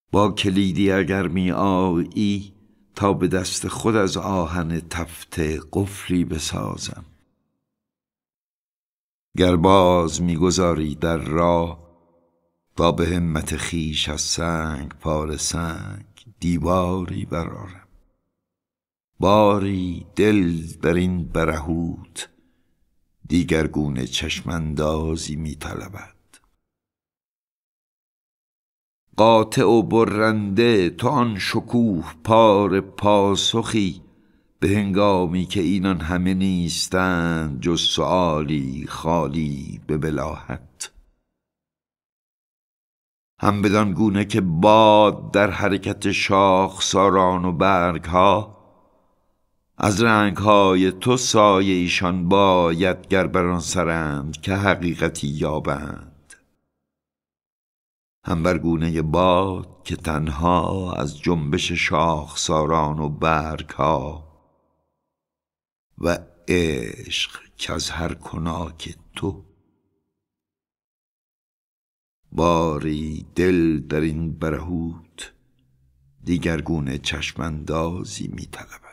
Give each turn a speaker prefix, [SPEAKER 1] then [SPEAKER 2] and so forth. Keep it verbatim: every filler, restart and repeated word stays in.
[SPEAKER 1] با کلیدی اگر می آیی تا به دست خود از آهن تفته قفلی بسازم. گر باز می گذاری در راه تا به همت خیش از سنگ پاره سنگ دیواری برآرم. باری دل در این برهوت دیگرگونه چشم اندازی می طلبد. قاطع و برنده تو آن شکوه پار پاسخی به هنگامی که اینان همه نیستند جز سؤالی خالی به بلاهت. هم بدان گونه که باد در حرکت شاخساران و برگ ها از رنگ های تو سایه ایشان باید گر بر آن سرند که حقیقتی یابند. هم بر گونه باد که تنها از جنبش شاخساران و برگ ها و عشق که از هر کناک تو. باری دل در این برهوت دیگرگونه چشم اندازی می طلبد.